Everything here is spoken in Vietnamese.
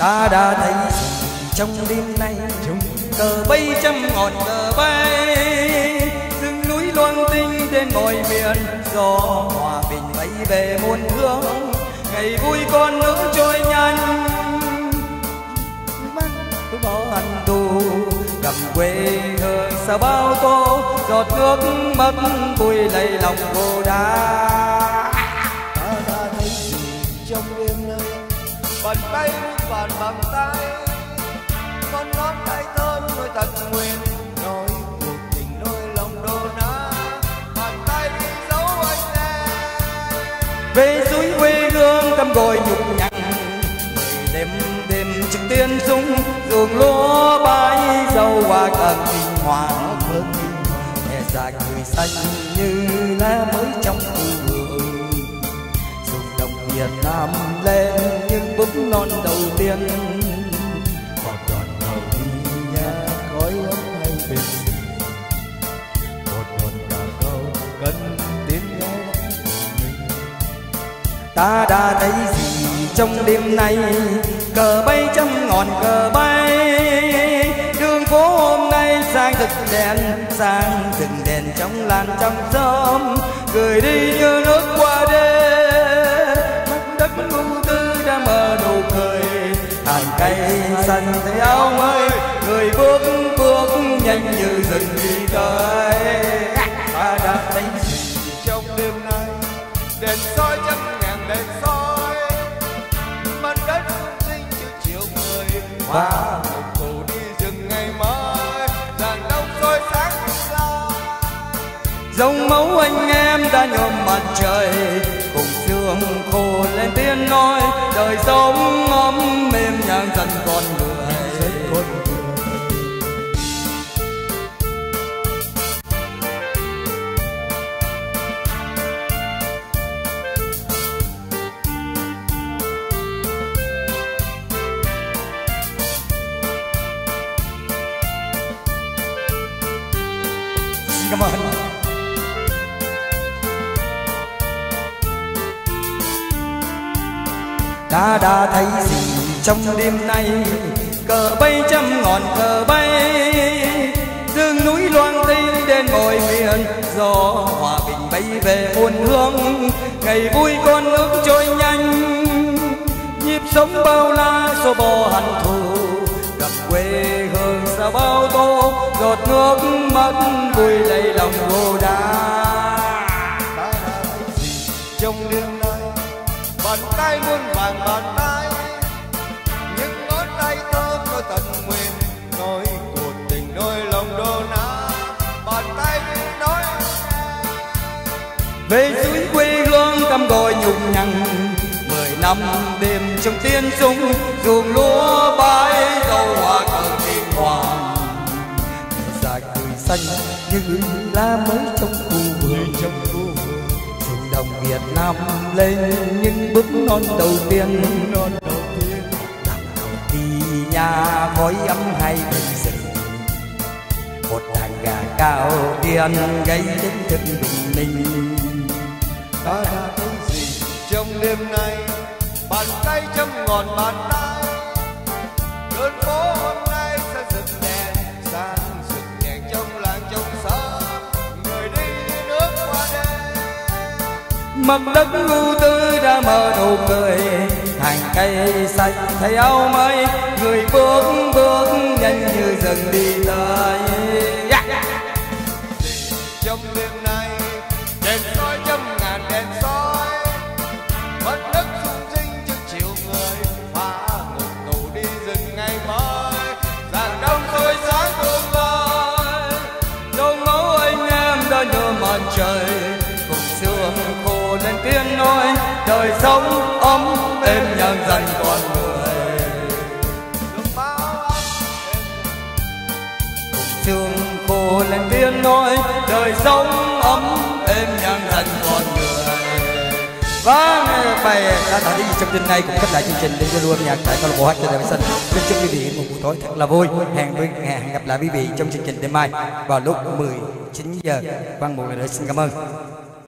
Ta đã thấy gì trong đêm nay, cờ bay trăm ngọn cờ bay, rừng núi loang tinh trên mọi miền, gió hòa bình bay về muôn hướng, ngày vui con nước trôi nhanh. Tôi bỏ hận thù cầm quê hương sao bao tô, giọt nước mắt vui lầy lòng cô đá. Ta đã thấy gì trong đêm nay, bàn tay bàn bàn tay, con ngón tay thơm đôi thật nguyện, nói cuộc tình đôi lòng đô ná, bàn tay đi dấu anh em. Về suối quê hương căm gồi nhục nhằn, đêm đêm trực tiên dung, ruộng lúa bãi dâu hoa cần kinh hoàng, hè dài người xanh như lá mới trong khu vườn, dùng đồng Việt Nam lên những bước non đầu tiên. Còn đoàn tàu đi nhà khói ấm hay bình, một hồn cả câu cần tiếng nghe mình. Ta đã thấy gì trong đêm nay, cờ bay trăm ngọn cờ bay, đường phố hôm nay sang rực đèn, sang rừng đèn trong làn trong sớm, gửi đi như nước qua đêm. Đất ưu tư đã mở nụ cười, hàng cây xanh thấy áo mới, người bước bước nhanh như rừng đi tới. Ta đã thấy gì Trong đêm nay đèn soi trăm ngàn đèn soi, mặt đất xinh như chiều người, và một tù đi rừng ngày mai, đàn đông soi sáng tương lai. dòng máu anh em đã nhuộm mặt trời, cùng sương khô lên tiếng nói, đời sống ấm mềm nhàng dần con người. Cảm ơn. Ta đã thấy gì trong đêm nay, cờ bay trăm ngọn cờ bay, rừng núi loang tinh đến mọi miền, gió hòa bình bay về muôn hướng, ngày vui con nước trôi nhanh, nhịp sống bao la xô bò hận thù, gặp quê hương sao bao tô, giọt nước mắt vui lầy lòng cô đá. Ta đã thấy gì trong đêm nay, bàn tay muôn vàng bàn tay, những ngón tay thơm đôi tận nguyện, nói cuộc tình đôi lòng đô ná, bàn tay đi nói Về suối quê hương căm gồi nhục nhằn, 10 năm đêm trong tiên dung, ruộng lúa bãi dâu hoa cờ kim hoàng, dài cười xanh như lá mới trong khu vườn, dùng đồng Việt Nam lên những bước non đầu tiên. Đằng đầu đi nhà khói ấm hay bình rừng, một đàn gà cao điên gây đến thức bình minh. ta đã thấy gì trong đêm nay, bàn tay trăm ngọn bàn tay, đường phố hôm nay sẽ rực đèn, sáng rực đèn trong làng trong xã, người đi như nước qua đêm. Mặt đất ưu tư đã mở nụ cười, hàng cây xanh thấy áo mới, người bước bước nhanh như rừng đi tới. Trong đêm nay đèn soi trăm ngàn đèn soi, mặt đất rung rinh trước chiều người, phá một tù đi rừng ngày mai, rạng đông soi sáng tương lai. Dòng máu anh em đã nhuộm mặt trời, cùng sương khô lên tiếng nói, đời sống ấm êm nhàng dần con người. Đường bao ấm êm, Cùng sương khô lên tiếng nói, đời sống ấm êm nhàng dần con người. Và bài đã thả đi trong đêm nay cũng kết lại chương trình đến với luôn nhạc tại câu lạc bộ hát trên đài Sân. Kính chúc quý vị một buổi tối thật là vui. Hẹn gặp lại quý vị trong chương trình đêm mai vào lúc 19 giờ. Quang một lần nữa xin cảm ơn.